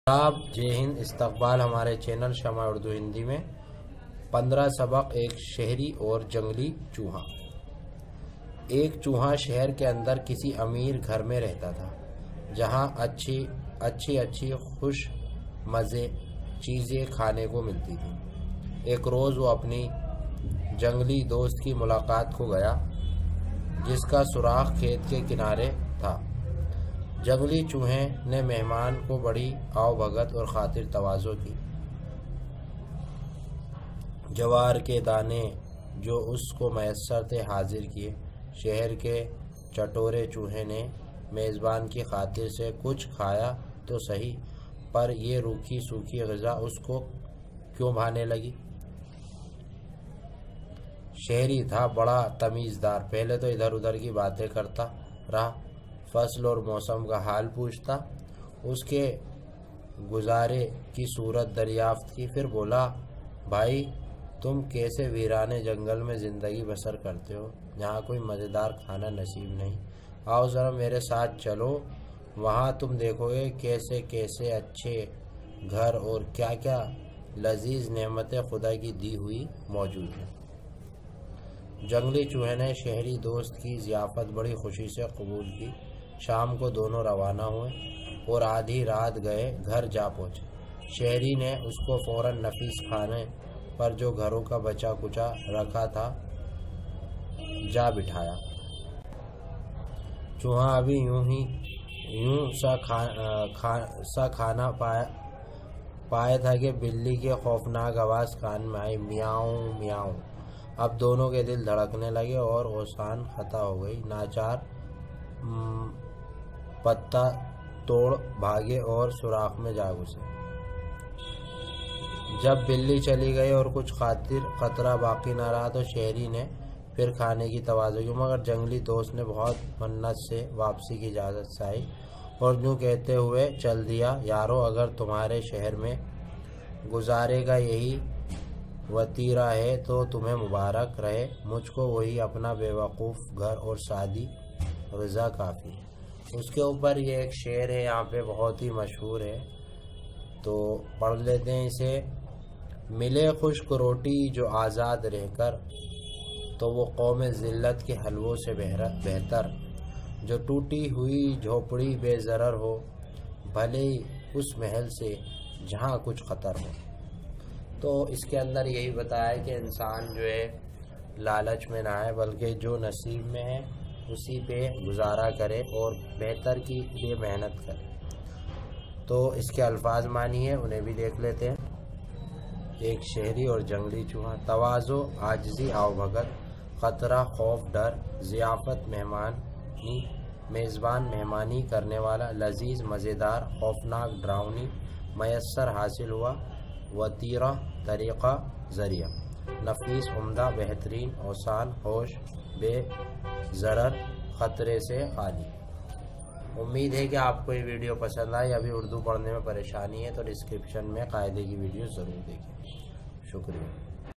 آپ جے ہند، استقبال ہمارے چینل شمع اردو ہندی میں 15 سبق ایک شہری اور جنگلی چوہا۔ ایک چوہا شہر کے اندر کسی امیر گھر میں رہتا تھا جہاں اچھی خوش مزے چیزیں کھانے کو ملتی تھی۔ ایک روز وہ اپنی جنگلی دوست کی ملاقات کو گیا جس کا سوراخ کھیت کے کنارے تھا۔ جنگلی چوہے نے مہمان کو بڑی آؤ بھگت اور خاطر تواضع کی۔ جوار کے دانے جو اس کو میسر تھے حاضر کیے۔ شہر کے چٹورے چوہے نے میزبان کی خاطر سے کچھ کھایا تو صحیح، پر یہ روکھی سوکھی غذا اس کو کیوں بھانے لگی؟ شہری تھا بڑا تمیزدار، پہلے تو ادھر ادھر کی باتیں کرتا رہا، فصل اور موسم کا حال پوچھتا، اس کے گزارے کی صورت دریافت کی، پھر بولا، بھائی تم کیسے ویرانے جنگل میں زندگی بسر کرتے ہو جہاں کوئی مزیدار کھانا نصیب نہیں؟ آؤ ذرا میرے ساتھ چلو، وہاں تم دیکھو گے کیسے کیسے اچھے گھر اور کیا کیا لذیذ نعمتیں خدا کی دی ہوئی موجود ہیں۔ جنگلی چوہے نے شہری دوست کی ضیافت بڑی خوشی سے قبول کی۔ شام کو دونوں روانہ ہوئے اور آدھی رات گئے گھر جا پہنچے۔ شہری نے اس کو فوراً نفیس کھانے پر جو گھروں کا بچا کچا رکھا تھا جا بٹھایا۔ چوہا ابھی یوں سا کھانا پایا تھا کہ بلی کی خوفناک آواز کان میں آئی، میاؤں میاؤں۔ اب دونوں کے دل دھڑکنے لگے اور اوسان خطا ہو گئی۔ ناچار پتا توڑ بھاگے اور سوراخ میں جا گھسے۔ جب بلی چلی گئی اور کچھ خطرہ باقی نہ رہا تو شہری نے پھر کھانے کی تواضع کی، مگر جنگلی دوست نے بہت منت سے واپسی کی اجازت چاہی اور یوں کہتے ہوئے چل دیا، یارو اگر تمہارے شہر میں گزارے کا یہی وتیرہ ہے تو تمہیں مبارک رہے، مجھ کو وہی اپنا بے وقوف گھر اور سادی غذا کافی ہے۔ اس کے اوپر یہ ایک شعر ہے یہاں پہ بہت ہی مشہور ہے، تو پڑھ لیتے ہیں اسے۔ ملے خشک روٹی جو آزاد رہ کر تو وہ قوم ذلت کے حلووں سے بہتر، جو ٹوٹی ہوئی جھوپڑی بے ضرر ہو بھلے اس محل سے جہاں کچھ خطر ہو۔ تو اس کے اندر یہی بتایا کہ انسان جو ہے لالچ میں نہ آئے بلکہ جو نصیب میں ہے اسی پہ گزارا کرے اور بہتر کی لیے محنت کرے۔ تو اس کے الفاظ معنی ہے، انہیں بھی دیکھ لیتے ہیں۔ ایک شہری اور جنگلی چوہا۔ تواضع، عاجزی، آؤ بھگت، خطرہ، خوف، ڈر، ضیافت، میزبان مہمانی کرنے والا، لذیذ، مزیدار، خوفناک، ڈراؤنی، میسر، حاصل ہوا، وتیرہ، طریقہ، ذریعہ، نفیس، عمدہ، بہترین، اوسان، ہوش، بے ضرر، خطرے سے خالی۔ امید ہے کہ آپ کو یہ ویڈیو پسند آئی۔ ابھی اردو پڑھنے میں پریشانی ہے تو ڈسکرپشن میں قاعدے کی ویڈیو ضرور دیکھیں۔ شکریہ۔